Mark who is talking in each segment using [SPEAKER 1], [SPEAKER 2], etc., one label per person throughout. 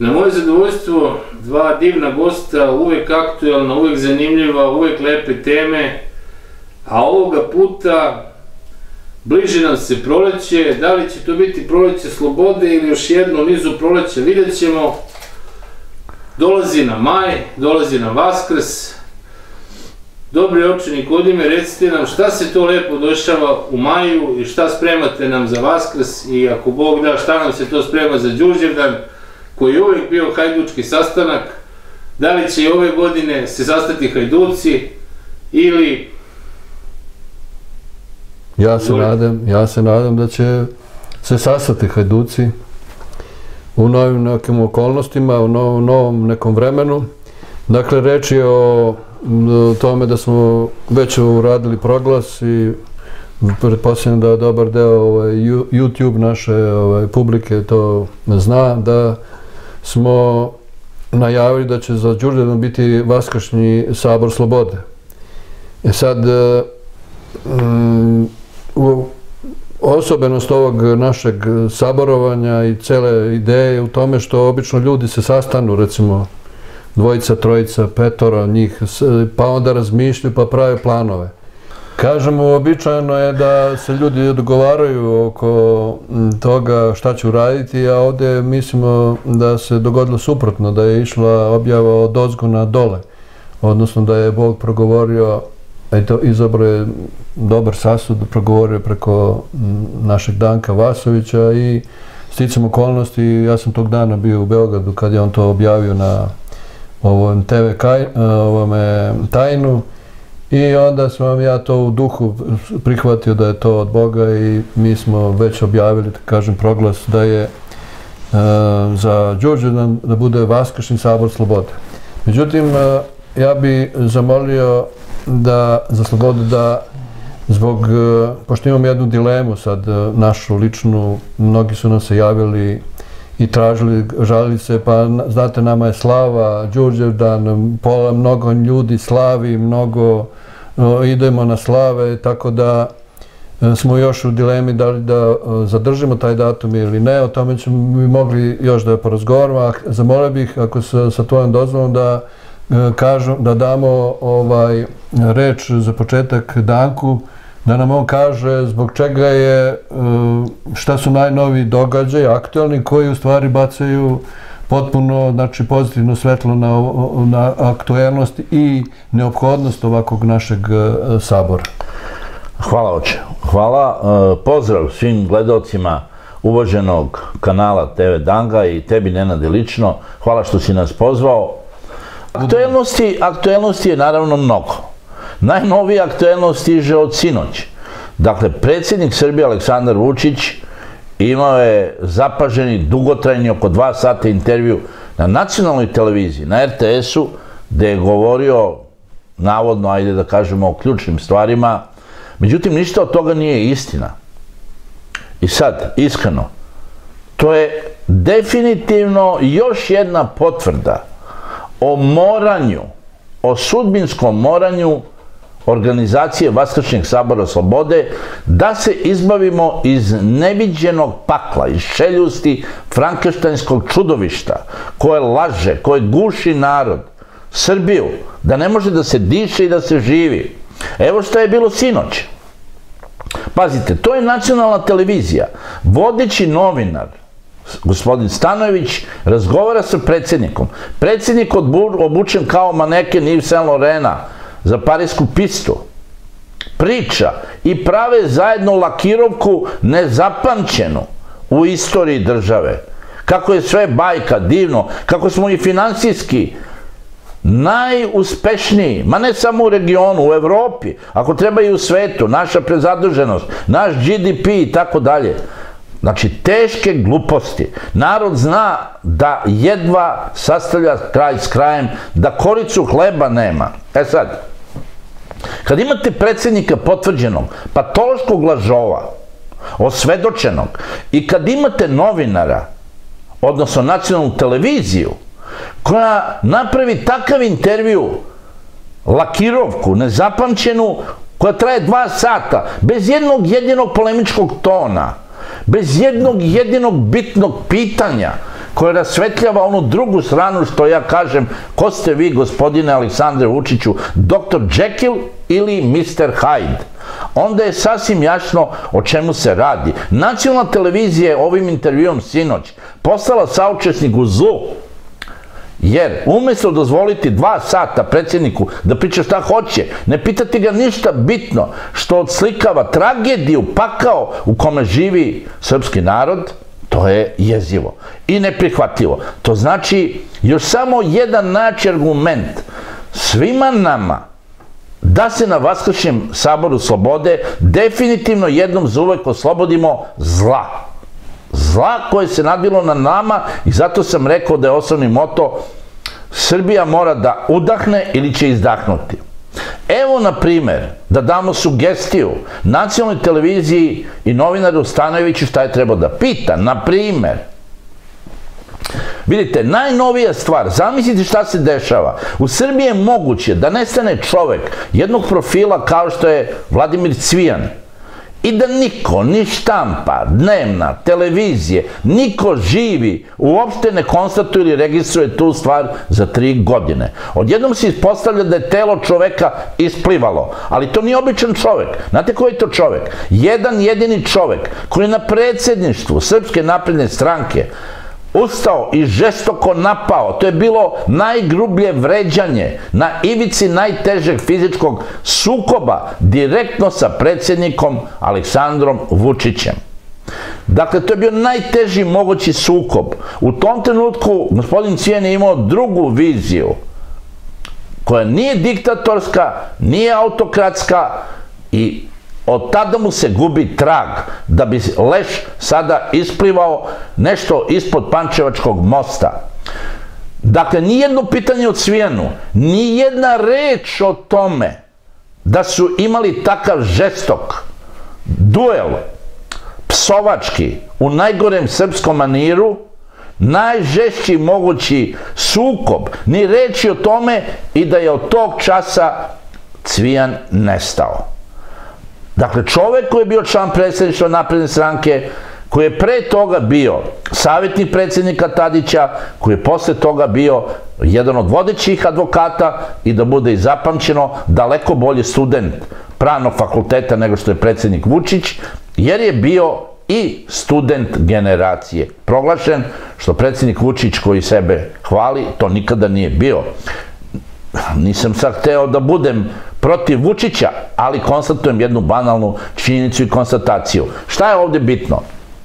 [SPEAKER 1] Na moje zadovoljstvo, dva divna gosta, uvek aktuelna, uvek zanimljiva, uvek lepe teme, a ovoga puta bliže nam se proleće. Da li će to biti proleće slobode ili još jedno u nizu proleća, vidjet ćemo. Dolazi nam maj, dolazi nam Vaskrs. Dobri oče Nikodime, recite nam šta se to lepo dešava u maju i šta spremate nam za Vaskrs i ako Bog da, šta nam se to sprema za Đurđevdan, koji je uvijek bio hajdučki sastanak. Da li će i ove godine se sastati hajduci ili...
[SPEAKER 2] Ja se nadam da će se sastati hajduci u novim nekim okolnostima, u novom nekom vremenu. Dakle, reč je o tome da smo već uradili proglas i pretpostavljam da dobar deo YouTube naše publike to zna, da smo najavili da će za Đurđevdan biti Vaskršnji sabor slobode. Sad, osobenost ovog našeg saborovanja i cele ideje u tome što obično ljudi se sastanu, recimo dvojica, trojica, petora njih, pa onda razmišljaju pa prave planove. Kažemo, običajno je da se ljudi dogovaraju oko toga šta će uraditi, a ovdje mislimo da se dogodilo suprotno, da je išla objava od ozgo na dole, odnosno da je Bog progovorio, izabrao je dobar sasud, progovorio preko našeg Danka Vasovića i sticam okolnosti, ja sam tog dana bio u Beogradu kad je on to objavio na ovom TV tajnu i onda sam ja to u duhu prihvatio da je to od Boga i mi smo već objavili, kažem, proglas da je za Đurđevdan da bude Vaskršnji sabor slobode. Međutim, ja bi zamolio za slobodu da zbog, pošto imam jednu dilemu sad našu ličnu, mnogi su nam se javili i tražili, žalili se, pa znate, nama je slava, Đurđevdan, mnogo ljudi slavi, mnogo idemo na slave, tako da smo još u dilemi da li da zadržimo taj datum ili ne, o tome ćemo mi mogli još da porazgovaramo. Zamolio bih, ako sa tvojom dozvolom, da damo reč za početak Danku, da nam on kaže zbog čega je, šta su najnoviji događaji, aktualni, koji u stvari bacaju potpuno, znači, pozitivno svetlo na aktuelnost i neophodnost ovakvog našeg sabora.
[SPEAKER 3] Hvala, oče. Hvala. Pozdrav svim gledalcima uvaženog kanala TV Danga i tebi, Nenade, lično. Hvala što si nas pozvao. Aktuelnosti je naravno mnogo. Najnovija aktuelnost stiže od sinoć. Dakle, predsjednik Srbije Aleksandar Vučić imao je zapaženi, dugotrajni, oko 2 sata intervju na nacionalnoj televiziji, na RTS-u, gde je govorio, navodno, ajde da kažemo, o ključnim stvarima. Međutim, ništa od toga nije istina. I sad, iskreno, to je definitivno još jedna potvrda o moranju, o sudbinskom moranju organizacije Vaskršnjeg sabora slobode, da se izbavimo iz neviđenog pakla, iz šeljusti frankenštajnskog čudovišta, koje laže, koje guši narod, Srbiju, da ne može da se diše i da se živi. Evo što je bilo sinoć. Pazite, to je nacionalna televizija. Vodeći novinar, gospodin Stanojević, razgovara sa predsjednikom. Predsjednik obučen kao maneken Yves Saint Laurenta za parijsku pistu. Priča i prave zajedno lakirovku nezapamćenu u istoriji države. Kako je sve bajka, divno, kako smo i finansijski najuspešniji, ma ne samo u regionu, u Evropi, ako treba i u svetu, naša prezaduženost, naš GDP i tako dalje. Znači, teške gluposti. Narod zna da jedva sastavlja kraj s krajem, da koricu hleba nema. E sad, kad imate predsjednika potvrđenog, patološkog lažova, osvedočenog, i kad imate novinara, odnosno nacionalnu televiziju, koja napravi takav intervju, lakirovku, nezapamćenu, koja traje 2 sata, bez jednog jedinog polemičkog tona, bez jednog jedinog bitnog pitanja, koje rasvetljava onu drugu stranu što ja kažem, ko ste vi, gospodine Aleksandre Vučiću, Dr. Jekyll ili Mr. Hyde? Onda je sasvim jasno o čemu se radi. Nacionalna televizija je ovim intervjuom sinoć postala saučesnik u zlu, jer umjesto dozvoliti 2 sata predsjedniku da priča šta hoće, ne pitati ga ništa bitno što odslikava tragediju, pakao u kome živi srpski narod, to je jezivo i neprihvatljivo. To znači još samo jedan naći argument svima nama da se na Vaskršnjem saboru slobode definitivno jednom zauvek oslobodimo zla. Zla koje se nadvilo na nama i zato sam rekao da je osnovni moto Srbija mora da udahne ili će izdahnuti. Evo, na primer, da damo sugestiju nacionalnoj televiziji i novinaru Stanojeviću šta je trebao da pita. Na primer, vidite, najnovija stvar, zamislite šta se dešava. U Srbiji je moguće da nestane čovek jednog profila kao što je Vladimir Cvijan i da niko, ni štampa, dnevna, televizije, niko živi uopšte ne konstatuje ili registruje tu stvar za 3 godine. Odjednom se ispostavlja da je telo čoveka isplivalo, ali to nije običan čovek. Znate ko je to čovek? Jedan jedini čovek koji je na predsjedništvu Srpske napredne stranke ustao i žestoko napao. To je bilo najgrublje vređanje na ivici najtežeg fizičkog sukoba direktno sa predsjednikom Aleksandrom Vučićem. Dakle, to je bio najteži mogući sukob. U tom trenutku gospodin Cvijan je imao drugu viziju koja nije diktatorska, nije autokratska i od tada mu se gubi trag da bi leš sada isplivao nešto ispod Pančevačkog mosta. Dakle, nijedno pitanje o Cvijanu, nijedna reč o tome da su imali takav žestok duel, psovački, u najgorem srpskom maniru, najžešći mogući sukob, ni reči o tome i da je od tog časa Cvijan nestao. Dakle, čovek koji je bio član predsjedništva Napredne stranke, koji je pre toga bio savjetnik predsjednika Tadića, koji je posle toga bio jedan od vodećih advokata i da bude i zapamćeno daleko bolji student pravnog fakulteta nego što je predsjednik Vučić, jer je bio i student generacije. Proglašen, što predsjednik Vučić koji sebe hvali, to nikada nije bio. Nisam sad hteo da budem protiv Vučića, ali konstatujem jednu banalnu činjenicu i konstataciju. Šta je ovdje bitno?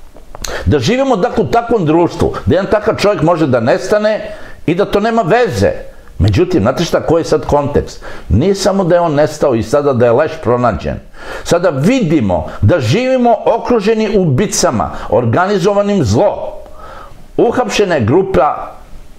[SPEAKER 3] Da živimo dakle u takvom društvu, da jedan takav čovjek može da nestane i da to nema veze. Međutim, znate šta, koji je sad kontekst? Nije samo da je on nestao i sada da je leš pronađen. Sada vidimo da živimo okruženi ubicama, organizovanim zlom. Uhapšena je grupa,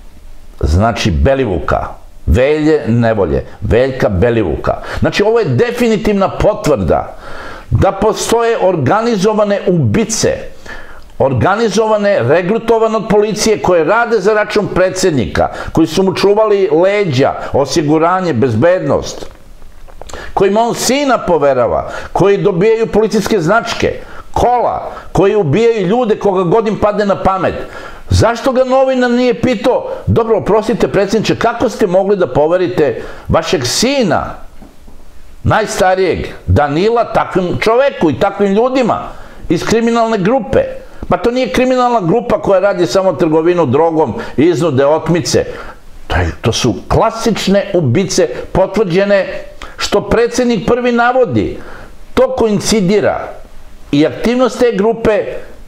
[SPEAKER 3] znači Belivuka, Velje Nevolje, Veljka Belivuka. Znači, ovo je definitivna potvrda da postoje organizovane ubice, organizovane, regrutovane od policije koje rade za račun predsjednika, koji su mu čuvali leđa, osiguranje, bezbednost, kojima on sina poverava, koji dobijaju policijske značke, kola, koji ubijaju ljude koga god im padne na pamet. Zašto ga novinar nije pitao, dobro, oprostite predsjedniče, kako ste mogli da poverite vašeg sina, najstarijeg, Danila, takvim čoveku i takvim ljudima iz kriminalne grupe? Pa to nije kriminalna grupa koja radi samo trgovinu drogom, iznude, otmice. To su klasične ubice, potvrđene, što predsjednik prvi navodi. To koincidira i aktivnost te grupe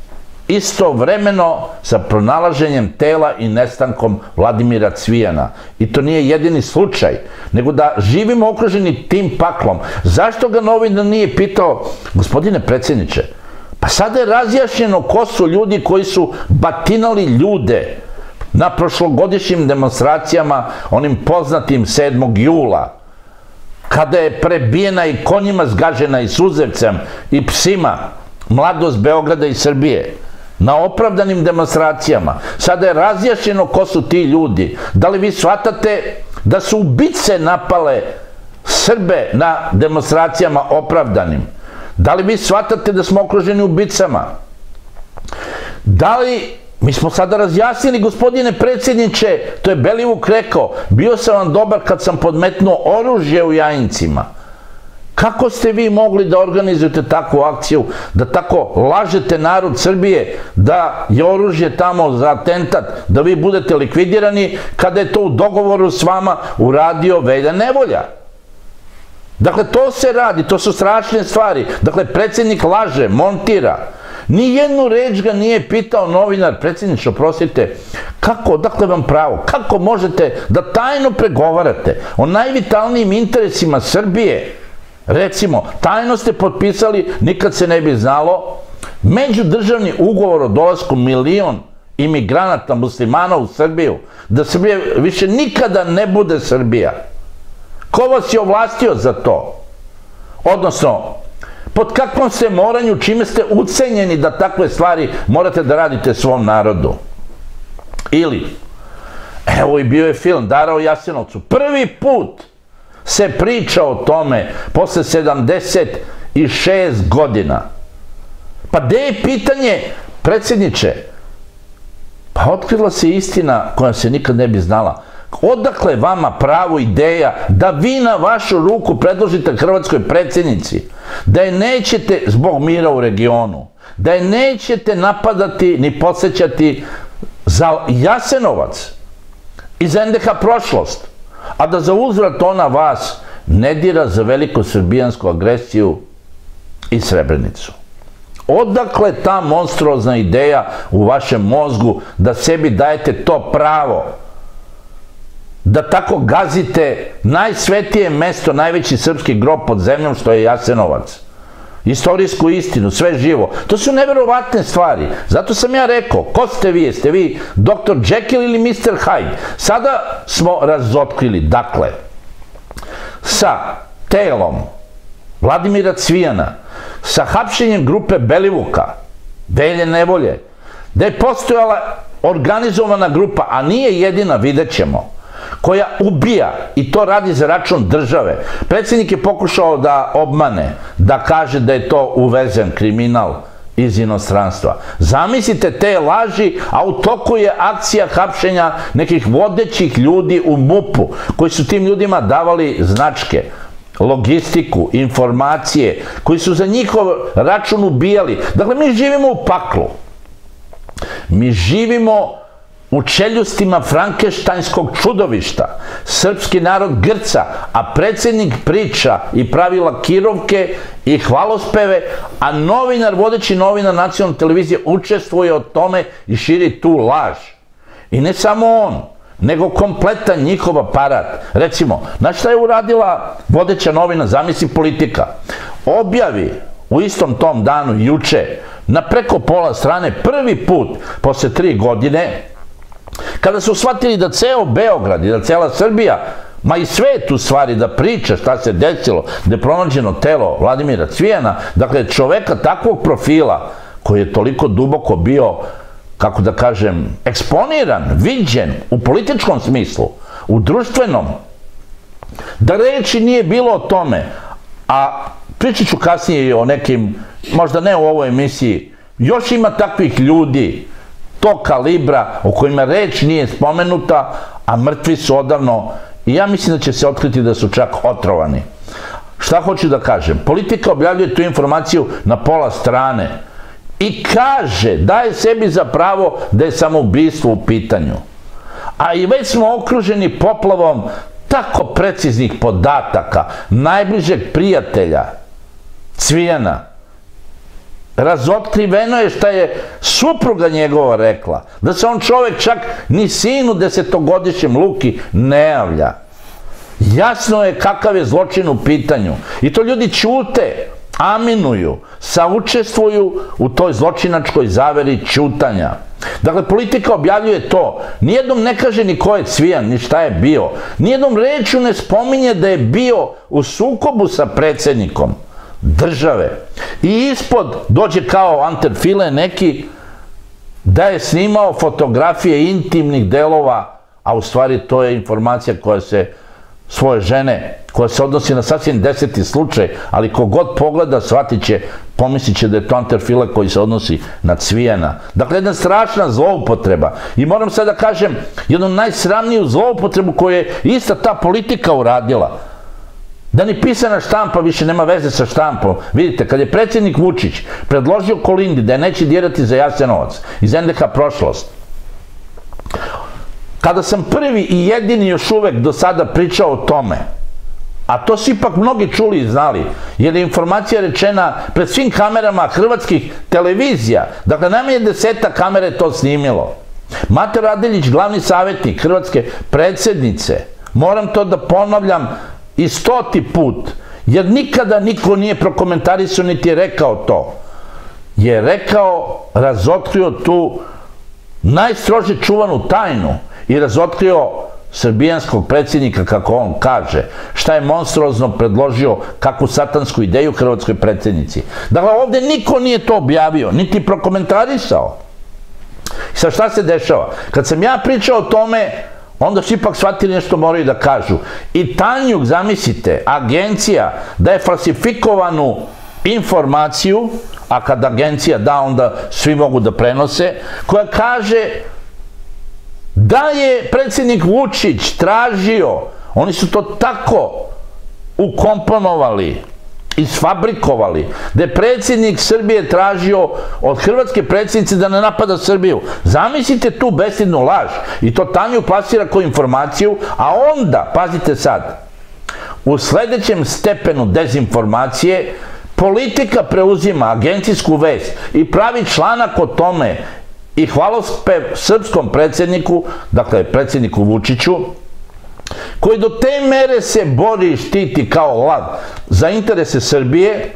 [SPEAKER 3] istovremeno sa pronalaženjem tela i nestankom Vladimira Cvijana. I to nije jedini slučaj, nego da živimo okruženi tim paklom. Zašto ga novinar nije pitao, gospodine predsjedniče, pa sada je razjašnjeno ko su ljudi koji su batinali ljude na prošlogodišnjim demonstracijama, onim poznatim 7. jula, kada je prebijena i konjima zgažena i suzevcem i psima mladost Beograda i Srbije na opravdanim demonstracijama. Sada je razjašnjeno ko su ti ljudi. Da li vi shvatate da su ubice napale Srbe na demonstracijama opravdanim? Da li vi shvatate da smo okruženi ubicama? Da li Mi smo sada razjasnili, gospodine predsjedniče, to je Belivuk rekao, bio sam vam dobar kad sam podmetnuo oružje u Jajincima. Kako ste vi mogli da organizujete takvu akciju, da tako lažete narod Srbije, da je oružje tamo za atentat, da vi budete likvidirani, kada je to u dogovoru s vama uradio Velja Nevolja? Dakle, to se radi, to su strašne stvari. Dakle, predsjednik laže, montira. Nijednu reč ga nije pitao novinar, predsjedniče, oprostite, kako, odakle vam pravo, kako možete da tajno pregovarate o najvitalnijim interesima Srbije? Recimo, tajno ste potpisali, nikad se ne bi znalo, međudržavni ugovor o dolasku 1 milion imigranata muslimana u Srbiju, da Srbija više nikada ne bude Srbija. Ko vas je ovlastio za to? Odnosno, pod kakvom ste moranju, čime ste ucenjeni da takve stvari morate da radite svom narodu? Ili, evo i bio je film Dara o Jasenovcu. Prvi put se priča o tome posle 76 godina. Pa gde je pitanje, predsjedniče? Pa otkrila se istina koja se nikad ne bi znala. Odakle vama pravo ideja da vi na vašu ruku predložite hrvatskoj predsjednici, da je nećete zbog mira u regionu, da je nećete napadati ni podsjećati za Jasenovac i za NDH prošlost, a da za uzvrat ona vas ne dira za veliku srbijansku agresiju i Srebrenicu? Odakle ta monstruozna ideja u vašem mozgu da sebi dajete to pravo, da tako gazite najsvetije mesto, najveći srpski grob pod zemljom što je Jasenovac? Istorijsku istinu, sve živo. To su neverovatne stvari. Zato sam ja rekao, ko ste vi? Jeste vi Dr. Jekyll ili Mr. Hyde? Sada smo razotkrili, dakle, sa telom Vladimira Cvijana, sa hapšenjem grupe Belivuka, Velje Nevolje, da je postojala organizovana grupa, a nije jedina, vidjet ćemo, koja ubija i to radi za račun države. Predsjednik je pokušao da obmane, da kaže da je to uvezen kriminal iz inostranstva. Zamislite te laži, a u toku je akcija hapšenja nekih vodećih ljudi u MUP-u, koji su tim ljudima davali značke, logistiku, informacije, koji su za njihov račun ubijali. Dakle, mi živimo u paklu. Mi živimo u čeljustima frankenštajnskog čudovišta. Srpski narod grca, a predsjednik priča i pravi lakirovke i hvalospeve, a novinar, vodeći novinar nacionalne televizije, učestvuje o tome i širi tu laž. I ne samo on, nego kompletan njihov aparat. Recimo, znaš šta je uradila vodeća novina, zamisli Politika? Objavi u istom tom danu, juče, na preko pola strane, prvi put posle 3 godine, kada su shvatili da ceo Beograd i da cela Srbija, ma i svet u stvari, da priča šta se desilo, da je pronađeno telo Vladimira Cvijana, dakle čoveka takvog profila koji je toliko duboko bio, kako da kažem, eksponiran, viđen u političkom smislu, u društvenom, da reči nije bilo o tome. A pričat ću kasnije i o nekim, možda ne u ovoj emisiji, još ima takvih ljudi tog kalibra o kojima reč nije spomenuta, a mrtvi su odavno, i ja mislim da će se otkriti da su čak otrovani. Šta hoću da kažem? Politika objavljuje tu informaciju na pola strane i kaže, daje sebi za pravo da je samoubistvo u pitanju. A i već smo okruženi poplavom tako preciznih podataka najbližeg prijatelja Cvijana. Razotkriveno je šta je supruga njegova rekla, da se on čovek čak ni sinu 10-godišnjem Luki ne javlja. Jasno je kakav je zločin u pitanju i to ljudi ćute, aminuju, saučestvuju u toj zločinačkoj zaveri ćutanja. Dakle, Politika objavljuje to. Nijednom ne kaže ni ko je Cvijan, ni šta je bio. Nijednom rečju ne spominje da je bio u sukobu sa predsjednikom države. I ispod dođe kao anterfile neki da je snimao fotografije intimnih delova, a u stvari to je informacija koja se svoje žene, koja se odnosi na sasvim 10. slučaj, ali kogod pogleda shvatit će, pomislit će da je to Anterfile koji se odnosi na Cvijana. Dakle, jedna strašna zloupotreba. I moram sad da kažem jednu najsramniju zloupotrebu koju je ista ta politika uradila. Da ni pisana štampa više nema veze sa štampom. Vidite, kad je predsjednik Vučić predložio Kolindi da je neće dirati za Jasenovac iz NDH prošlost, kada sam prvi i jedini još uvek do sada pričao o tome, a to su ipak mnogi čuli i znali, jer je informacija rečena pred svim kamerama hrvatskih televizija, dakle najmanje 10 kamera je to snimilo. Mate Radeljić, glavni savjetnik hrvatske predsjednice, moram to da ponavljam i 100. put, jer nikada niko nije prokomentarisao niti je rekao to, je rekao, razotkrio tu najstrože čuvanu tajnu i razotkrio srbijanskog predsjednika, kako on kaže, šta je monstruozno predložio, kakvu satansku ideju hrvatskoj predsjednici. Dakle, ovdje niko nije to objavio, niti prokomentarisao. I sad šta se dešava? Kad sam ja pričao o tome, onda su ipak shvatili nešto moraju da kažu. I Tanjug, zamislite, agencija daje falsifikovanu informaciju, a kad agencija da, onda svi mogu da prenose, koja kaže da je predsjednik Vučić tražio, oni su to tako ukomponovali, isfabrikovali, da je predsjednik Srbije tražio od hrvatske predsjednice da ne napada Srbiju. Zamislite tu bestidnu laž i to Tanju plasira kao informaciju, a onda, pazite sad, u sledećem stepenu dezinformacije politika preuzima agencijsku vest i pravi članak o tome i hvalospev srpskom predsjedniku, dakle predsjedniku Vučiću, koji do te mere se bori i štiti kao lav za interese Srbije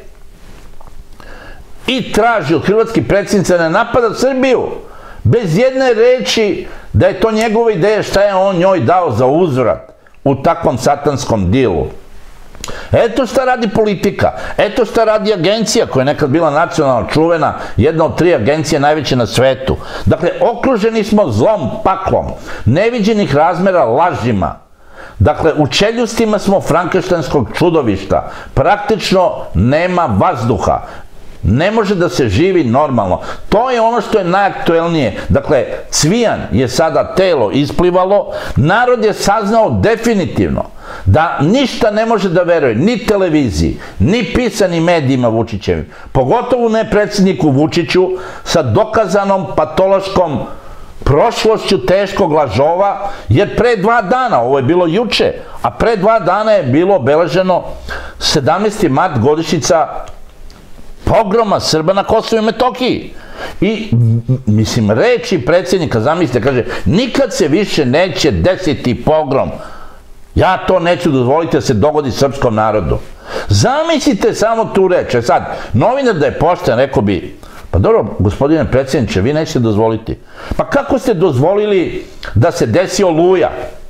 [SPEAKER 3] i traži od hrvatskih predsjednica da napada Srbiju, bez jedne reči da je to njegova ideja šta je on njoj dao za uzvrat u takvom satanskom dilu. Eto šta radi politika, eto šta radi agencija koja je nekad bila nacionalna, čuvena, jedna od 3 agencije najveće na svetu. Dakle, okruženi smo zlom, paklom, neviđenih razmera lažima. Dakle, u čeljustima smo frankenštajnskog čudovišta, praktično nema vazduha. Ne može da se živi normalno. To je ono što je najaktuelnije. Dakle, Cvijan je sada telo isplivalo, narod je saznao definitivno da ništa ne može da veruje, ni televiziji, ni pisanim medijima Vučićevim, pogotovo ne predsjedniku Vučiću sa dokazanom patološkom prošlošću teškog lažova, jer pre 2 dana, ovo je bilo juče, a pre 2 dana je bilo obeleženo 17. mart, godišnjica pogroma Srba na Kosovu i Metohiji. I, mislim, reči predsjednika, zamislite, kaže, nikad se više neće desiti pogrom. Ja to neću dozvoliti da se dogodi srpskom narodu. Zamislite samo tu reč. Sad, novinar da je pošten, rekao bi, pa dobro, gospodine predsjedniče, vi nećete dozvoliti. Pa kako ste dozvolili da se desi Oluja?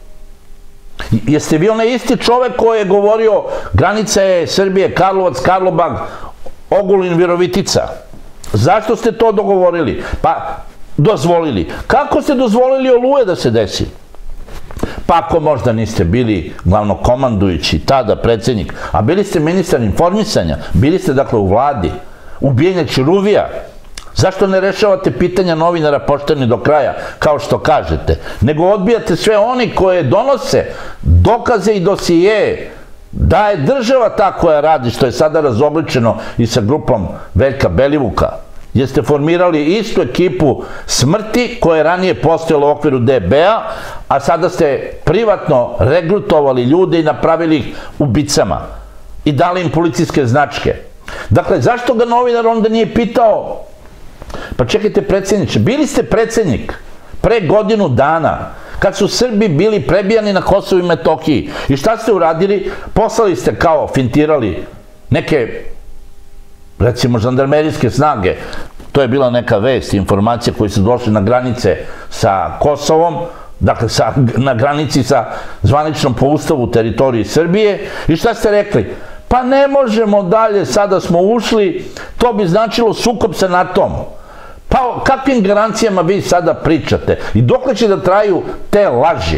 [SPEAKER 3] Jeste vi onaj isti čovek koji je govorio granica je Srbije, Karlovac, Karlobag, Ogulin, Virovitica? Zašto ste to dogovorili? Pa, dozvolili. Kako ste dozvolili Oluje da se desi? Pa ako možda niste bili glavnokomandujući, tada predsjednik, a bili ste ministar informisanja, bili ste dakle u vladi, ubijenja Ćuruvija, zašto ne rešavate pitanja novinara pošteni do kraja, kao što kažete, nego odbijate sve oni koje donose dokaze i dosije, da je država ta koja radi, što je sada razobličeno i sa grupom Veljka Belivuka, jer ste formirali istu ekipu smrti koja je ranije postojala u okviru DB-a, a sada ste privatno regrutovali ljude i napravili ih ubicama i dali im policijske značke. Dakle, zašto ga novinar onda nije pitao? Pa čekajte, predsjedniče, bili ste predsjednik pre godinu dana, kad su Srbi bili prebijani na Kosovu i Metohiji. I šta ste uradili? Poslali ste kao fintirali neke, recimo, žandarmerijske snage. To je bila neka vest, informacija koji su došli na granice sa Kosovom, dakle na granici sa zvaničnom po ustavu teritoriji Srbije. I šta ste rekli? Pa ne možemo dalje, sada smo ušli, to bi značilo sukob sa NATO-om. Pa o kakvim garancijama vi sada pričate? I dokle će da traju te laži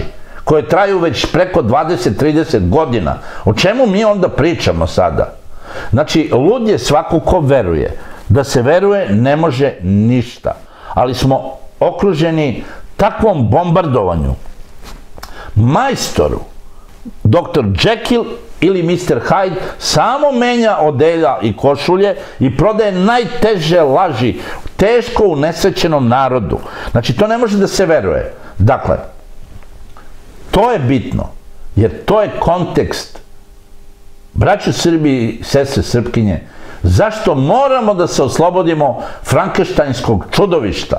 [SPEAKER 3] koje traju već preko 20-30 godina. O čemu mi onda pričamo sada? Znači, lud je svako ko veruje. Da se veruje ne može ništa. Ali smo okruženi takvom bombardovanju. Majstoru, Dr. Jekyll ili Mr. Hyde samo menja odelja i košulje i prodaje najteže laži teško unesrećenom narodu. Znači, to ne može da se veruje. Dakle, to je bitno, jer to je kontekst. Braćo Srbi i sestre Srpkinje, zašto moramo da se oslobodimo frankenštajnskog čudovišta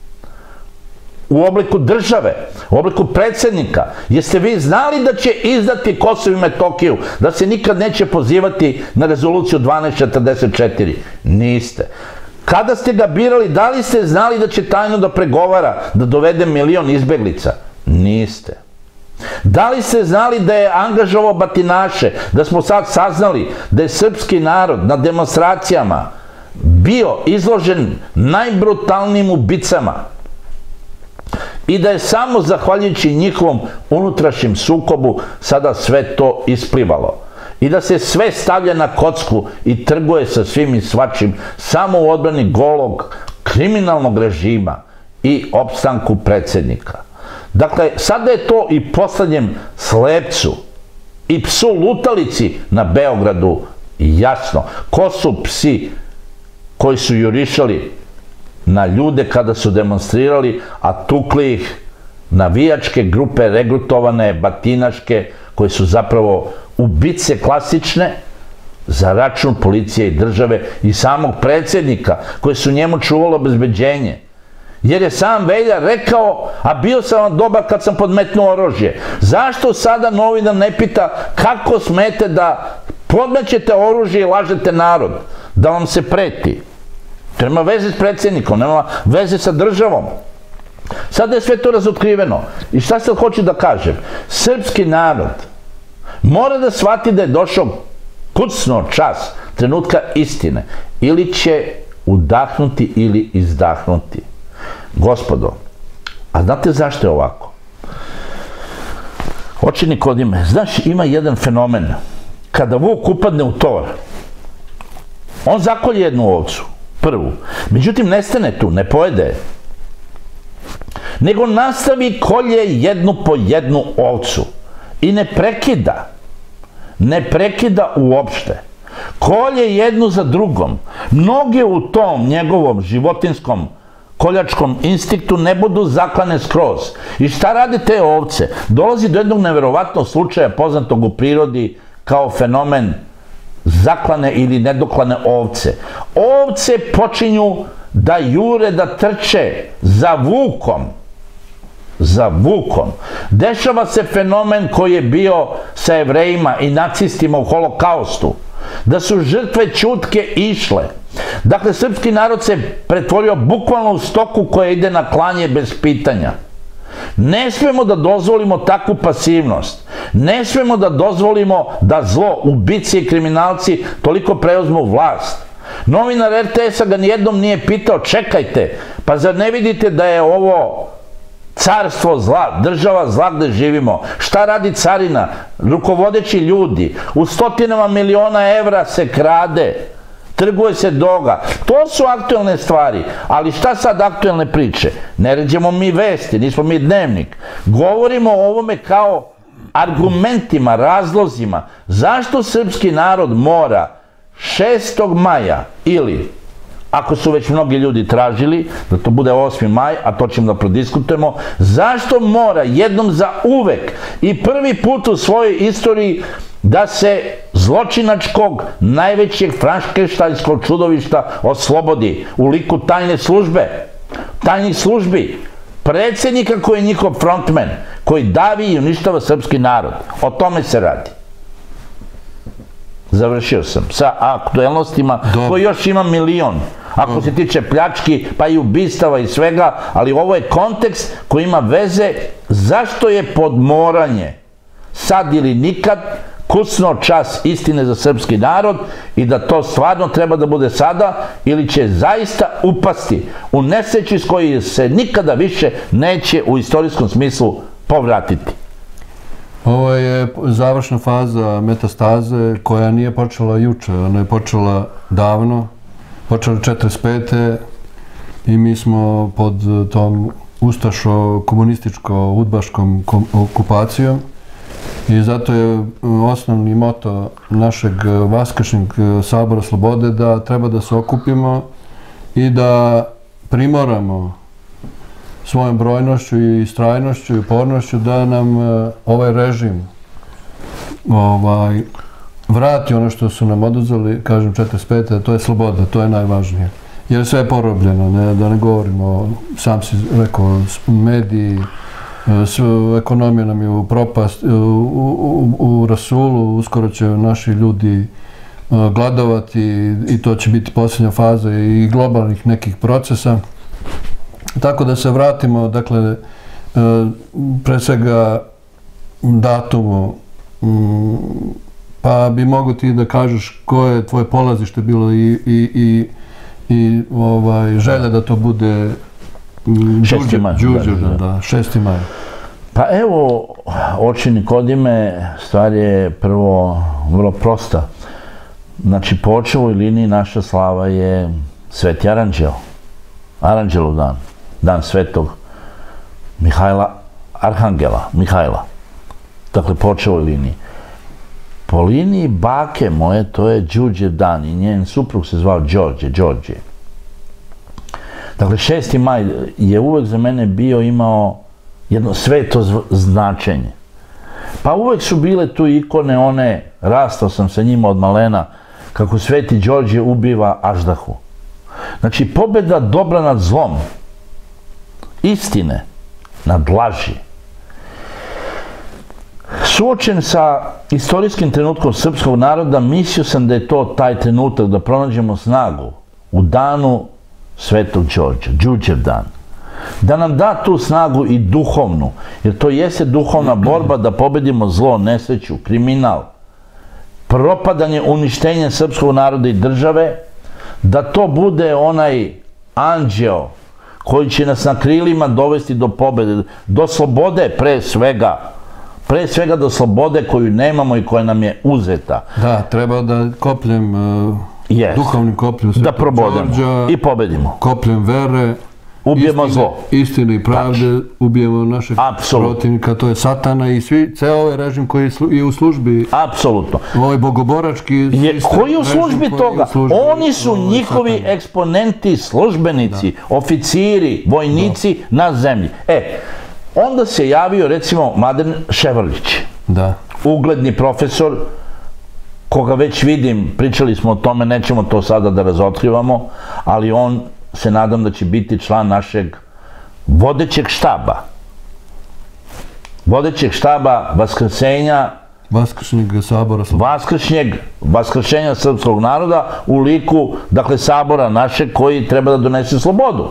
[SPEAKER 3] u obliku države, u obliku predsjednika? Jeste vi znali da će izdati Kosovo i Metohiju, da se nikad neće pozivati na rezoluciju 1244? Niste. Kada ste ga birali, da li ste znali da će tajno da pregovara, da dovede 1 milion izbeglica? Niste. Da li ste znali da je angažovao batinaše, da smo sad saznali da je srpski narod na demonstracijama bio izložen najbrutalnijim ubicama i da je samo zahvaljujući njihovom unutrašnjem sukobu sada sve to isplivalo i da se sve stavlja na kocku i trguje sa svim i svačim samo u odbrani golog kriminalnog režima i opstanku predsjednika? Dakle, sada je to i poslednjem slepcu i psu lutalici na Beogradu jasno. Ko su psi koji su jurišali na ljude kada su demonstrirali, a tukli ih navijačke grupe, regrutovane, batinaške, koje su zapravo ubice klasične za račun policije i države i samog predsjednika, koje su njemu čuvalo obezbeđenje. Jer je sam Velja rekao, a bio sam vam dobar kad sam podmetnuo oružje. Zašto sada novinar ne pita kako smete da podmećete oružje i lažete narod, da vam se preti? To nema veze s predsjednikom, nema veze sa državom. Sada je sve to razotkriveno. I šta sad hoću da kažem? Srpski narod mora da shvati da je došao kucno čas, trenutka istine. Ili će udahnuti ili izdahnuti. Gospodo, a znate zašto je ovako? Oči Nikodime, znaš, ima jedan fenomen. Kada vuk upadne u tor, on zakolje jednu ovcu, prvu. Međutim, ne stane tu, ne pojede je. Nego nastavi kolje jednu po jednu ovcu. I ne prekida. Ne prekida uopšte. Kolje jednu za drugom. Mnoge u tom njegovom životinskom koljačkom instinktu ne budu zaklane skroz. I šta rade te ovce? Dolazi do jednog neverovatnog slučaja poznatog u prirodi kao fenomen zaklane ili nedoklane ovce. Ovce počinju da jure, da trče za vukom. Za vukom. Dešava se fenomen koji je bio sa Jevrejima i nacistima u holokaustu. Da su žrtve ćutke išle. Dakle, srpski narod se pretvorio bukvalno u stoku koja ide na klanje bez pitanja. Ne smemo da dozvolimo takvu pasivnost. Ne smemo da dozvolimo da zlo, ubici i kriminalci toliko preuzmu vlast. Novinar RTS-a ga nijednom nije pitao, čekajte, pa zar ne vidite da je ovo carstvo zla, država zla gde živimo? Šta radi carina? Rukovodeći ljudi. U stotinama miliona evra se krade. Trguje se droga. To su aktuelne stvari. Ali šta sad aktuelne priče? Ne ređemo mi vesti, nismo mi dnevnik. Govorimo o ovome kao argumentima, razlozima. Zašto srpski narod mora 6. maja ili, ako su već mnogi ljudi tražili, da to bude 8. maj, a to ćemo da prodiskutujemo, zašto mora jednom za uvek i prvi put u svojoj istoriji da se zločinačkog, najvećeg frankenštajnskog čudovišta oslobodi u liku tajne službe, tajnih službi, predsjednika koji je njihov frontmen, koji davi i uništava srpski narod. O tome se radi. Završio sam sa aktuelnostima koji još ima milion. Ako se tiče pljački, pa i ubistava i svega, ali ovo je kontekst koji ima veze zašto je podmoranje sad ili nikad kucno čas istine za srpski narod i da to stvarno treba da bude sada ili će zaista upasti u nesreću iz koje se nikada više neće u istorijskom smislu povratiti.
[SPEAKER 2] Ovo je završna faza metastaze koja nije počela juče, ona je počela davno, počela 45. i mi smo pod tom ustaško-komunističko-udbaškom okupacijom i zato je osnovni moto našeg Vaskršnjeg sabora slobode da treba da se okupimo i da primoramo svojom brojnošću i istrajnošću i upornošću da nam ovaj režim vrati ono što su nam oduzeli, kažem 45. To je sloboda, to je najvažnije. Jer sve je porobljeno, da ne govorimo, sam si rekao, mediji, ekonomija nam je u propast, u rasulu, uskoro će naši ljudi gladovati i to će biti posljednja faza i globalnih nekih procesa. Tako da se vratimo, dakle, pre svega datumu, pa bi mogo ti da kažeš koje je tvoje polazište bilo i želja da to bude
[SPEAKER 3] 6. maj.
[SPEAKER 2] Đurđevdan, da, 6. maj.
[SPEAKER 3] Pa evo, oči Nikodime, stvar je prvo vrlo prosta. Znači, po očevoj liniji naša slava je Sveti Aranđeo. Aranđelov dan. Dan svetog Mihajla, Arhangela, Mihajla. Dakle, po očevoj liniji. Po liniji bake moje, to je Đurđev dan i njen suprug se zvao Đorđe. Dakle, 6. maj je uvek za mene imao jedno sveto značenje. Pa uvek su bile tu ikone, one, rastao sam sa njima od malena, kako Sveti Đorđe ubiva aždahu. Znači, pobjeda dobra nad zlom, istine nad laži. Suočen sa istorijskim trenutkom srpskog naroda, mislio sam da je to taj trenutak da pronađemo snagu u danu Svetog Đorđa, Đurđevdan. Da nam da tu snagu i duhovnu, jer to jeste duhovna borba da pobedimo zlo, nesreću, kriminal, propadanje, uništenje srpskog naroda i države, da to bude onaj anđeo koji će nas na krilima dovesti do pobede, do slobode pre svega do slobode koju nemamo i koja nam je uzeta.
[SPEAKER 2] Da, treba da kopljem, duhovnim kopljem Svetog Đorđa
[SPEAKER 3] i pobedimo.
[SPEAKER 2] Kopljem vere,
[SPEAKER 3] ubijemo zlo.
[SPEAKER 2] Istine i pravde, ubijemo našeg protivnika, to je Satana i ceo ovaj režim koji je u službi.
[SPEAKER 3] Apsolutno.
[SPEAKER 2] Ovaj bogoborački
[SPEAKER 3] koji je u službi toga? Oni su njihovi eksponenti, službenici, oficiri, vojnici na zemlji. Onda se javio, recimo, Mladen Ševarlić.
[SPEAKER 2] Da.
[SPEAKER 3] Ugledni profesor, koga već vidim, pričali smo o tome, nećemo to sada da razotkrivamo, ali on se nadam da će biti član našeg vodećeg štaba. Vodećeg štaba Vaskrsenja,
[SPEAKER 2] Vaskršnjeg sabora slobode.
[SPEAKER 3] Vaskršenja srpskog naroda u liku, dakle, sabora našeg koji treba da donese slobodu.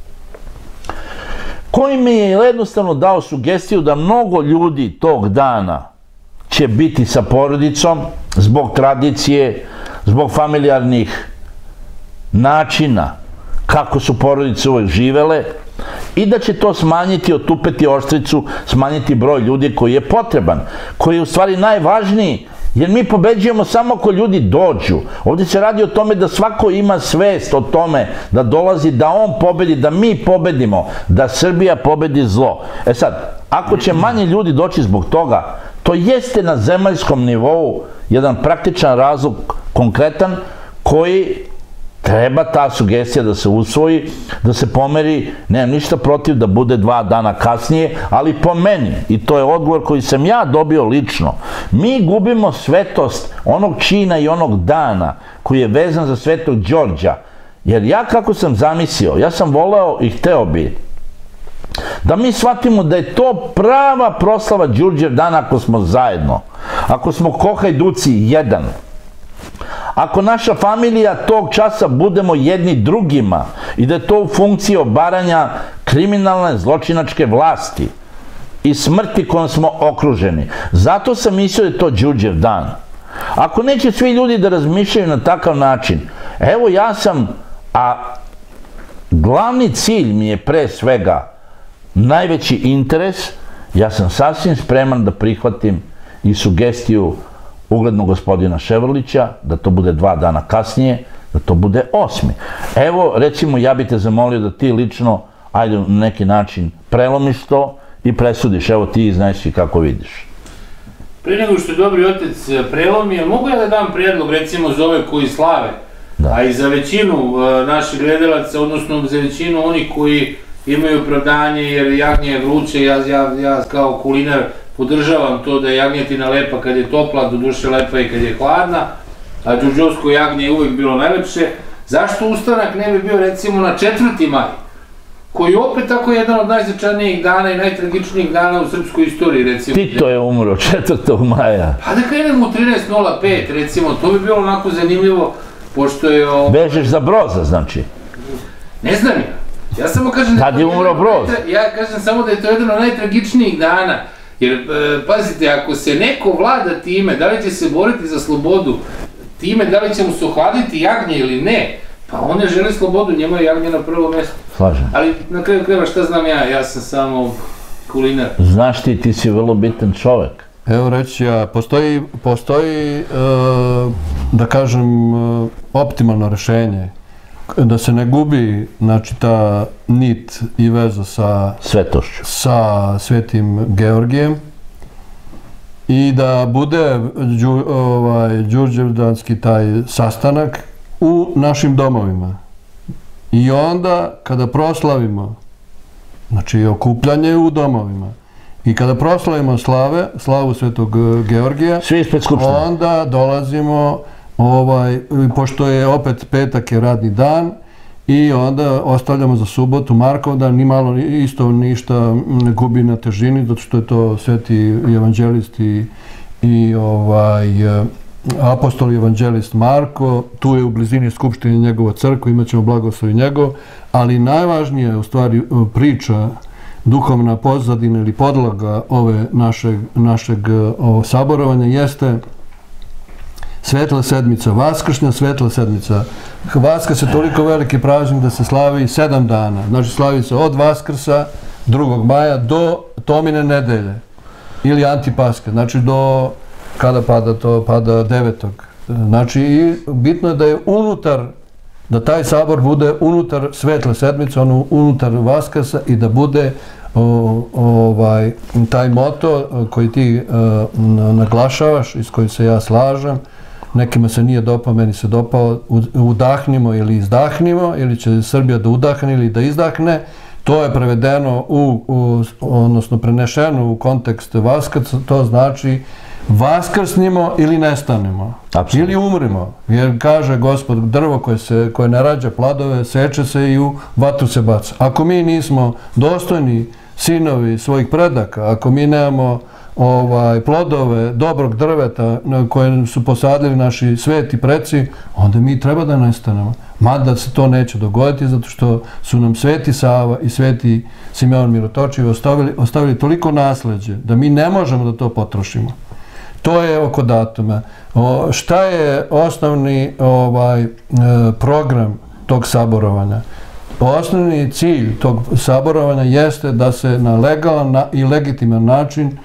[SPEAKER 3] Koji mi je jednostavno dao sugestiju da mnogo ljudi tog dana će biti sa porodicom zbog tradicije, zbog familijarnih načina kako su porodice uvek živele i da će to smanjiti, otupeti oštricu, smanjiti broj ljudi koji je potreban, koji je u stvari najvažniji, jer mi pobeđujemo samo ako ljudi dođu. Ovdje se radi o tome da svako ima svest o tome da dolazi, da on pobedi, da mi pobedimo, da Srbija pobedi zlo. Sad, ako će manje ljudi doći zbog toga, to jeste na zemaljskom nivou jedan praktičan razlog, konkretan, koji treba ta sugestija da se usvoji, da se pomeri, nemam ništa protiv da bude 2 dana kasnije, ali po meni, i to je odgovor koji sam ja dobio lično, mi gubimo svetost onog čina i onog dana koji je vezan za Svetog Đorđa, jer ja kako sam zamislio, ja sam voleo i hteo bi da mi shvatimo da je to prava proslava Đurđevdana ako smo zajedno, ako smo ko Hajduci jedan. Ako naša familija tog časa budemo jedni drugima i da je to u funkciji obaranja kriminalne zločinačke vlasti i smrti kojom smo okruženi. Zato sam mislio da je to Đurđev dan. Ako neće svi ljudi da razmišljaju na takav način, evo ja sam, a glavni cilj mi je pre svega najveći interes Ja sam sasvim spreman da prihvatim i sugestiju uglednog gospodina Ševrlića, da to bude 2 dana kasnije, da to bude 8. Evo, recimo, ja bih te zamolio da ti lično, ajde na neki način, prelomiš to i presudiš. Evo, ti znaš i kako vidiš.
[SPEAKER 1] Prije nego što je Dobri Otec prelomio, mogu ja da dam prijedlog, recimo, za ove koji slave, a i za većinu naših gledalaca, odnosno za većinu onih koji imaju opravdanje jer jagnje je vruće, ja kao kulinar podržavam to da je jagnjetina lepa kad je topla, doduše lepa i kad je hladna, a đurđevsko jagnje je uvijek bilo najlepše. Zašto ustanak ne bi bio recimo na 4. maj, koji je opet tako jedan od najznačajnijih dana i najtragičnijih dana u srpskoj istoriji, recimo.
[SPEAKER 3] Tito je umro 4. maja.
[SPEAKER 1] Pa da krenemo u 13.05, recimo, to bi bilo onako zanimljivo, pošto je...
[SPEAKER 3] Bežeš za Broza, znači?
[SPEAKER 1] Ne znam ja. Ja samo kažem...
[SPEAKER 3] Tad je umro Broz.
[SPEAKER 1] Ja kažem samo da je to jedan od najtragičnijih dana. Jer, pazite, ako se neko vlada time, da li će se boriti za slobodu, time da li će mu se ohladiti jagnje ili ne, pa on ne želi slobodu, njemu je jagnje na prvo mjesto.
[SPEAKER 3] Slažem.
[SPEAKER 1] Ali na kraju krajeva šta znam ja sam samo kulinar.
[SPEAKER 3] Znaš ti si vrlo bitan čovek.
[SPEAKER 2] Evo reći ja, postoji da kažem, optimalno rješenje, da se ne gubi, znači, ta nit i veza sa
[SPEAKER 3] svetošću,
[SPEAKER 2] sa Svetim Georgijem i da bude đurđevdanski taj sastanak u našim domovima. I onda kada proslavimo, znači okupljanje u domovima, i kada proslavimo slavu Svetog Georgija,
[SPEAKER 3] svi ispred Skupštine,
[SPEAKER 2] onda dolazimo, pošto je opet petak je radni dan, i onda ostavljamo za subotu Markovdan, ni malo isto ništa ne gubi na težini, zato što je to sveti evanđelist i apostol evanđelist Marko, tu je u blizini Skupštine njegova crkva, imat ćemo blagoslov i njegov, ali najvažnije je u stvari priča, duhovna pozadina ili podloga ove našeg saborovanja jeste Svetla sedmica, Vaskršnja Svetla sedmica. Vaskrs je toliko veliki praznik da se slavi 7 dana. Znači slavi se od Vaskrsa 2. maja do Tomine nedelje ili Antipaske. Znači do kada pada to, pada 9. Znači i bitno je da je unutar, da taj sabor bude unutar Svetle sedmice, unutar Vaskrsa i da bude taj moto koji ti naglašavaš i s kojim se ja slažem. Nekima se nije dopao, meni se dopao, udahnimo ili izdahnimo, ili će Srbija da udahne ili da izdahne. To je prevedeno, odnosno prenešeno u kontekst Vaskrsa, to znači vaskrsnimo ili nestanemo, ili umrimo. Jer kaže Gospod, drvo koje ne rađa plodove, seče se i u vatru se baca. Ako mi nismo dostojni sinovi svojih predaka, ako mi nemamo plodove dobrog drveta koje su posadili naši sveti preci, onda mi treba da nestanemo. Mada se to neće dogoditi, zato što su nam Sveti Sava i Sveti Simeon Mirotočivi ostavili toliko nasleđe da mi ne možemo da to potrošimo. To je oko datuma. Šta je osnovni program tog saborovanja? Osnovni cilj tog saborovanja jeste da se na legalan i legitiman način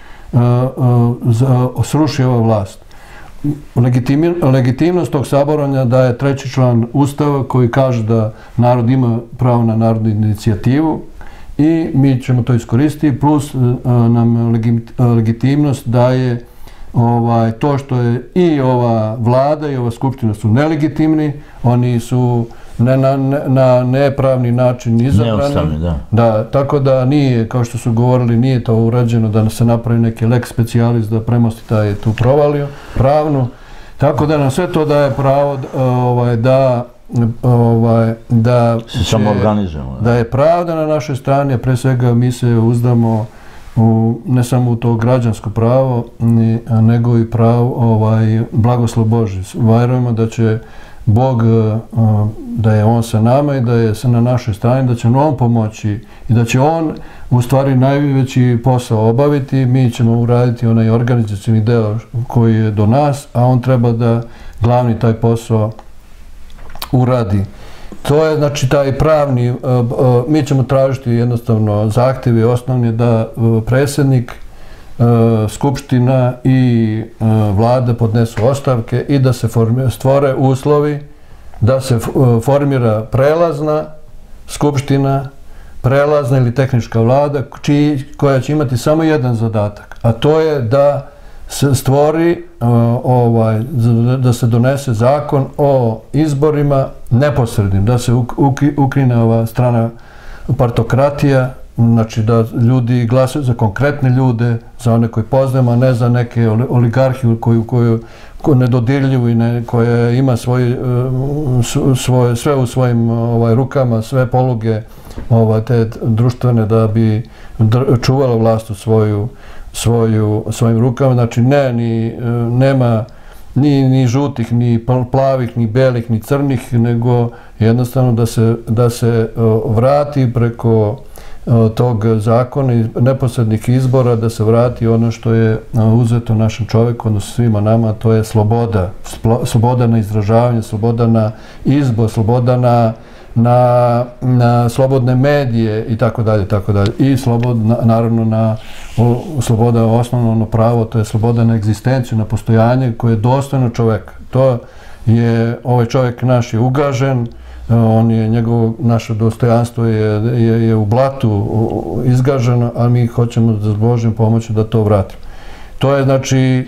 [SPEAKER 2] sruši ova vlast. Legitimnost tog saborovanja daje 3. član Ustava koji kaže da narod ima pravo na narodnu inicijativu i mi ćemo to iskoristiti, plus nam legitimnost daje to što je i ova vlada i ova skupština su nelegitimni, oni su na nepravni način izabrani. Da, tako da nije, kao što su govorili, nije to urađeno da se napravi neki lex specialis da premosti tu provaliju pravnu. Tako da nam sve to daje pravo da je pravda na našoj strani, a pre svega mi se uzdamo ne samo u to građansko pravo, nego i pravo blagoslov Božji. Vjerujemo da će Bog, da je On sa nama i da je na našoj strani, da će On pomoći i da će On u stvari najveći posao obaviti. Mi ćemo uraditi onaj organizacijni deo koji je do nas, a On treba da glavni taj posao uradi. To je, znači, taj pravni, mi ćemo tražiti jednostavno zahtjevi osnovni da predsjednik, Skupština i vlada podnesu ostavke i da se stvore uslovi da se formira prelazna Skupština, prelazna ili tehnička vlada koja će imati samo jedan zadatak, a to je da se stvori, da se donese zakon o izborima neposrednim, da se ukine ova strana partokratija, znači da ljudi glasaju za konkretne ljude, za one koji poznajemo, a ne za neke oligarhiju koju nedodirljivu i koja ima sve u svojim rukama, sve poluge te društvene da bi čuvala vlast u svojim rukama. Znači nema ni žutih, ni plavih, ni belih, ni crnih, nego jednostavno da se vrati preko tog zakona i neposrednih izbora, da se vrati ono što je uzeto našem čovjeku, odnosno svima nama, to je sloboda. Sloboda na izražavanje, sloboda na izbor, sloboda na slobodne medije i tako dalje, tako dalje. I naravno sloboda osnovno pravo, to je sloboda na egzistenciju, na postojanje koje je dostojno čovjeka. To je, ovaj čovjek naš je ugažen, naše dostojanstvo je u blatu izgaženo, a mi hoćemo da s Božjom pomoći da to vratimo. To je, znači,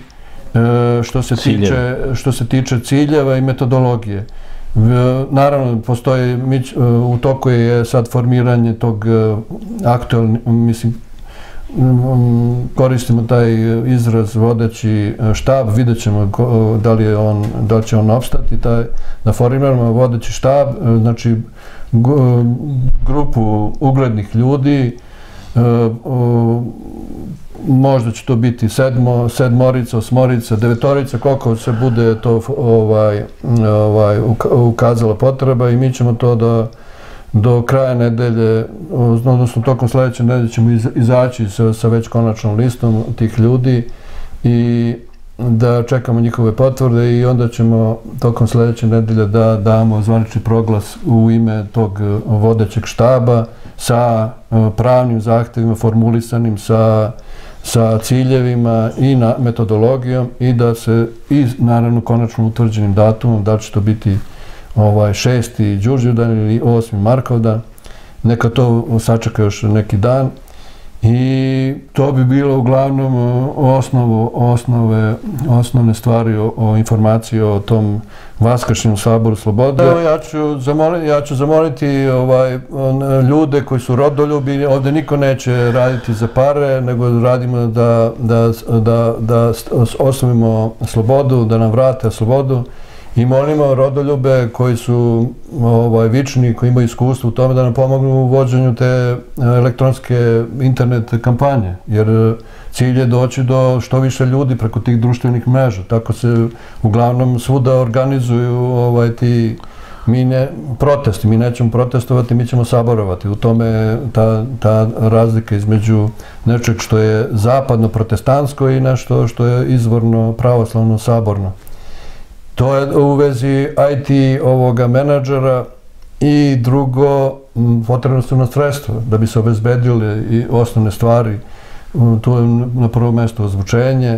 [SPEAKER 2] što se tiče ciljeva i metodologije. Naravno, postoji, u toku je sad formiranje tog aktualnog, mislim, koristimo taj izraz vodeći štab, vidjet ćemo da li će on opstati, da formiramo vodeći štab, znači grupu uglednih ljudi, možda će to biti sedmorica, osmorica, devetorica, koliko se bude to ukazala potreba i mi ćemo to do kraja nedelje, odnosno tokom sljedeće nedelje ćemo izaći sa već konačnom listom tih ljudi i da čekamo njihove potvrde i onda ćemo tokom sljedeće nedelje da damo zvanični proglas u ime tog vodećeg štaba sa pravnim zahtjevima formulisanim, sa ciljevima i metodologijom i da se, i naravno konačno utvrđenim datumom, da će to biti 6. Đurđevdan ili 8. Markovdan, neka to sačeka još neki dan i to bi bilo uglavnom osnovne stvari o informaciji o tom Vaskršnjem saboru slobode. Evo, ja ću zamoliti ljude koji su rodoljubi, ovdje niko neće raditi za pare, nego radimo da osnovimo slobodu, da nam vrate slobodu. I molimo rodoljube koji su vični, koji imaju iskustvo u tome da nam pomognu u vođenju te elektronske internet kampanje, jer cilj je doći do što više ljudi preko tih društvenih mreža. Tako se uglavnom svuda organizuju ti protesti. Mi nećemo protestovati, mi ćemo saborovati. U tome je ta razlika između nečeg što je zapadno protestantsko i nešto što je izvorno pravoslavno saborno. To je u vezi IT ovoga menadžera i drugo, potrebno su nam sredstva da bi se obezbedile i osnovne stvari. Tu je na prvo mjesto ozvučenje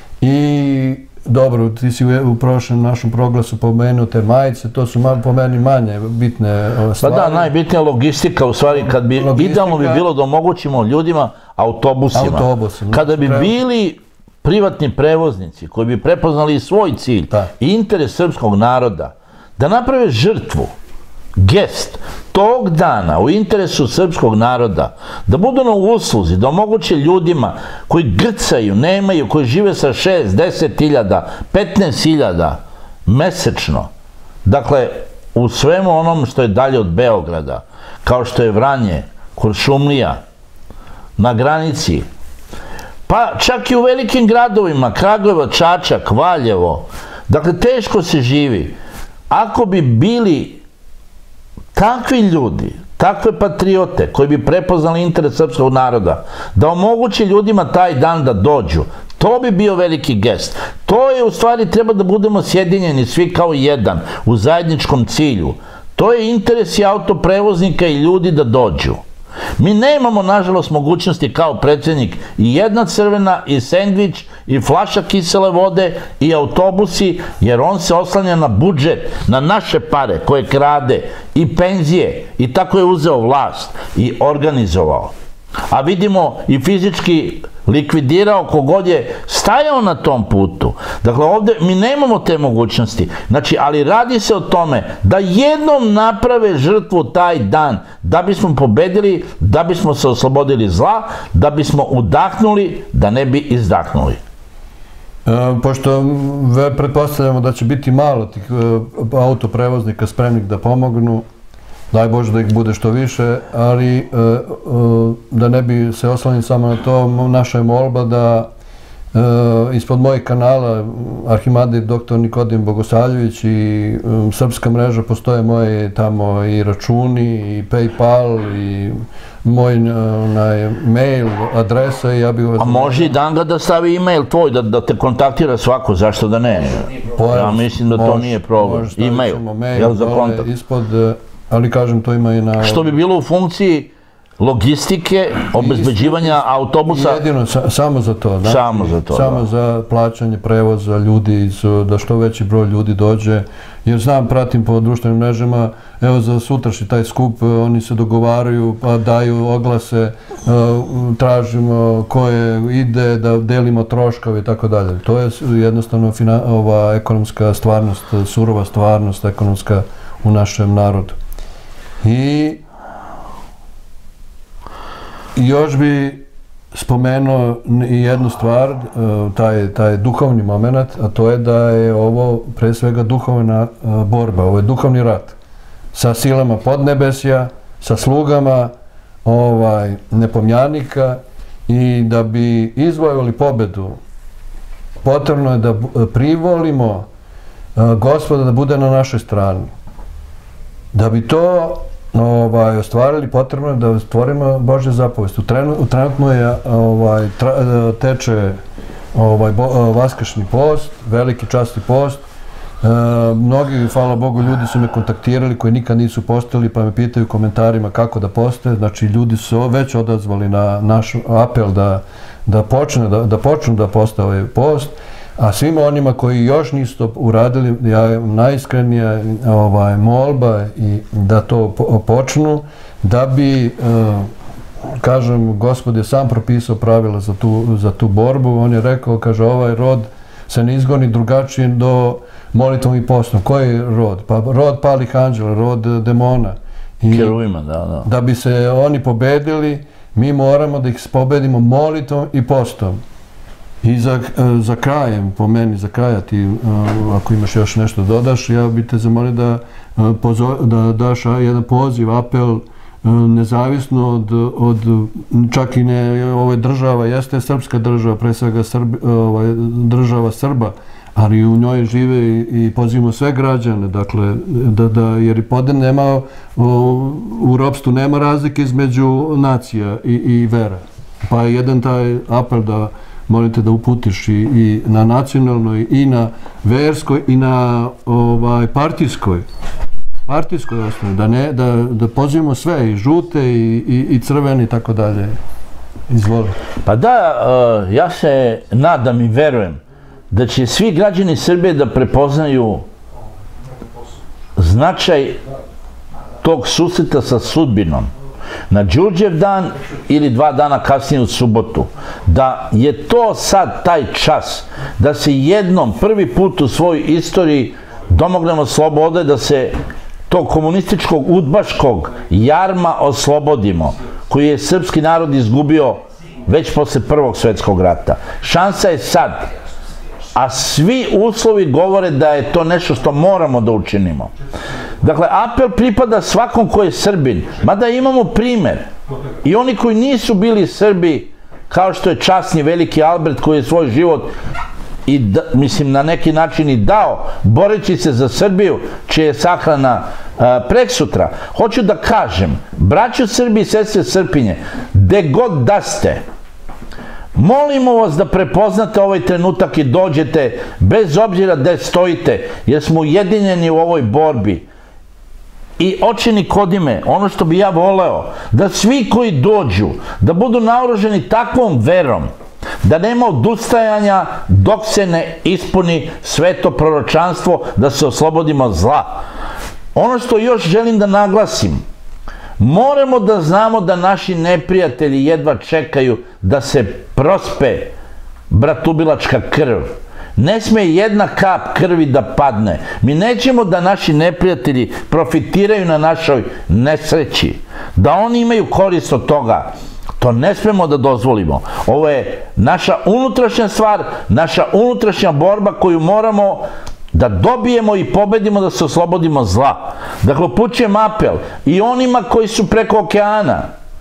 [SPEAKER 2] i dobro, ti si u prošlom našem proglasu pomenuo te majice, to su po meni manje bitne stvari. Pa da,
[SPEAKER 3] najbitnija logistika, u stvari, idealno bi bilo da omogućimo ljudima autobusima. Kada bi bili privatni prevoznici koji bi prepoznali svoj cilj i interes srpskog naroda, da naprave žrtvu, gest tog dana u interesu srpskog naroda, da budu na usluzi, da omoguće ljudima koji grcaju, nemaju, koji žive sa 6, 10 hiljada, 15 hiljada mesečno. Dakle, u svemu onom što je dalje od Beograda, kao što je Vranje, Kuršumlija, na granici, pa čak i u velikim gradovima, Kragujevac, Čačak, Valjevo, dakle teško se živi. Ako bi bili takvi ljudi, takve patriote koji bi prepoznali interes srpskog naroda, da omogući ljudima taj dan da dođu, to bi bio veliki gest. To je u stvari, treba da budemo sjedinjeni svi kao jedan u zajedničkom cilju. To je interes i autoprevoznika i ljudi da dođu. Mi nemamo, nažalost, mogućnosti kao predsjednik i jedna crvena, i sendvič, i flaša kisele vode, i autobusi, jer on se oslanja na budžet, na naše pare koje krade, i penzije, i tako je uzeo vlast i organizovao. A vidimo i fizički likvidirao kogod je stajao na tom putu. Dakle, ovdje mi nemamo te mogućnosti. Znači, ali radi se o tome da jednom naprave žrtvu taj dan, da bismo pobedili, da bismo se oslobodili zla, da bismo udahnuli, da ne bi izdahnuli.
[SPEAKER 2] Pošto pretpostavljamo da će biti malo tih autoprevoznika spremnih da pomognu, daj Bože da ih bude što više, ali da ne bi se oslanili samo na to, naša je molba da ispod mojeg kanala Arhimandir dr. Nikodim Bogosavljević i Srpska mreža postoje moje tamo i računi i PayPal i moj mail adresa i ja bih...
[SPEAKER 3] A može i Danga da stavi e-mail tvoj, da te kontaktira svako, zašto da ne? Ja mislim da to nije problem. E-mail, jel za kontakt?
[SPEAKER 2] Ali kažem, to ima i na...
[SPEAKER 3] Što bi bilo u funkciji logistike, obezbeđivanja autobusa?
[SPEAKER 2] Jedino, samo za to.
[SPEAKER 3] Samo za to, da.
[SPEAKER 2] Samo za plaćanje prevoza ljudi, da što veći broj ljudi dođe. Jer znam, pratim po društvenim mrežama, evo za sutrašnji taj skup, oni se dogovaraju, pa daju oglase, tražimo koje ide, da delimo troškove i tako dalje. To je jednostavno ova ekonomska stvarnost, surova stvarnost ekonomska u našem narodu. I još bi spomenuo i jednu stvar, taj duhovni moment, a to je da je ovo pre svega duhovna borba, ovo je duhovni rat sa silama podnebesja, sa slugama nepomjanika i da bi izvojevali pobedu, potrebno je da privolimo Gospoda da bude na našoj strani. Da bi to ostvarili, potrebno je da stvorimo Božje zapovesti. Trenutno teče vaskršnji post, veliki časni post. Mnogi, hvala Bogu, ljudi su me kontaktirali koji nikad nisu postali, pa me pitaju u komentarima kako da poste. Znači, ljudi su već odazvali na naš apel da počnu da poste ovaj post. A svima onima koji još nisu to uradili, najiskrenija molba i da to počnu, da bi, kažem, Gospod je sam propisao pravila za tu borbu. On je rekao, kaže, ovaj rod se ne izgoni drugačije do molitvom i postom. Koji rod? Pa rod palih anđela, rod demona.
[SPEAKER 3] Keruvima, da.
[SPEAKER 2] Da bi se oni pobedili, mi moramo da ih pobedimo molitvom i postom. I za krajem, po meni, za kraja ti, ako imaš još nešto dodaš, ja bih te zamolio da daš jedan poziv, apel, nezavisno od čak i ne ove država, jeste srpska država, pre svega država Srba, ali u njoj žive i pozivamo sve građane, dakle, jer i podne nema, u ropstvu nema razlike između nacija i vera. Pa je jedan taj apel da molite da uputiš i na nacionalnoj, i na verskoj, i na partijskoj osnovi, da pozivamo sve, i žute, i crveni, i tako dalje. Izvoli.
[SPEAKER 3] Pa da, ja se nadam i verujem da će svi građani Srbije da prepoznaju značaj tog susreta sa sudbinom na Đurđev dan ili 2 dana kasnije u subotu. Da je to sad taj čas da se jednom, prvi put u svojoj istoriji domognemo slobode, da se tog komunističkog udbaškog jarma oslobodimo, koji je srpski narod izgubio već posle Prvog svjetskog rata. Šansa je sad, a svi uslovi govore da je to nešto što moramo da učinimo. Dakle, apel pripada svakom ko je Srbin, mada imamo primer. I oni koji nisu bili Srbi, kao što je časni veliki Albert koji je svoj život mislim na neki način i dao, boreći se za Srbiju, čija je sahrana preksutra. Hoću da kažem, braćo Srbi i sestre Srpinje, gde god da ste, molimo vas da prepoznate ovaj trenutak i dođete, bez obzira gde stojite, jer smo ujedinjeni u ovoj borbi. I oče Nikodime, ono što bi ja voleo, da svi koji dođu, da budu naoruženi takvom verom, da nema odustajanja dok se ne ispuni sveto proročanstvo, da se oslobodimo zla. Ono što još želim da naglasim, moramo da znamo da naši neprijatelji jedva čekaju da se prospe bratubilačka krv. Ne sme jedna kap krvi da padne. Mi nećemo da naši neprijatelji profitiraju na našoj nesreći, da oni imaju korist od toga. To ne smemo da dozvolimo. Ovo je naša unutrašnja stvar, naša unutrašnja borba koju moramo da dobijemo i pobedimo, da se oslobodimo zla. Dakle, upućujem apel i onima koji su preko okeana,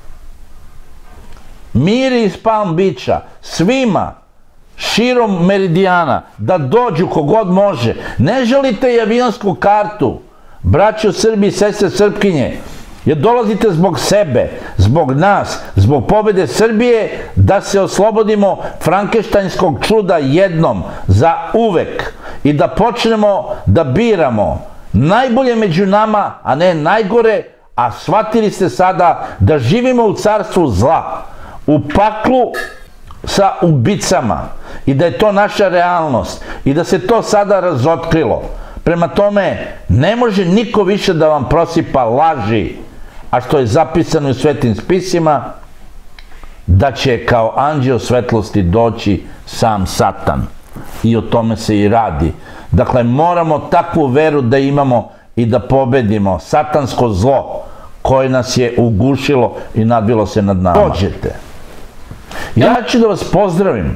[SPEAKER 3] Miri iz Palm Beacha, svima širom meridijana, da dođu kogod može. Ne želite i avionsku kartu, braćo Srbi i sestre Srpkinje, jer dolazite zbog sebe, zbog nas, zbog pobede Srbije, da se oslobodimo frankenštajnskog čuda jednom, za uvek, i da počnemo da biramo najbolje među nama, a ne najgore, a shvatili ste sada da živimo u carstvu zla, u paklu sa ubicama, i da je to naša realnost i da se to sada razotkrilo. Prema tome, ne može niko više da vam prosipa laži, a što je zapisano u svetim spisima, da će kao anđeo svetlosti doći sam Satan. I o tome se i radi. Dakle, moramo takvu veru da imamo i da pobedimo satansko zlo koje nas je ugušilo i nadvilo se nad nama. Dođete. Ja ću da vas pozdravim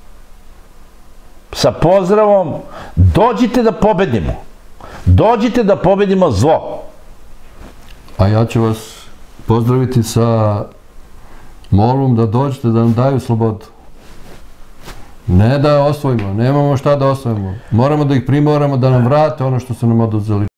[SPEAKER 3] sa pozdravom: dođite da pobedimo. Dođite da pobedimo zlo.
[SPEAKER 2] A ja ću vas pozdraviti sa molbom da dođete da nam daju slobodu. Ne da osvojimo, nemamo šta da osvojimo. Moramo da ih primoramo da nam vrate ono što su nam oduzeli.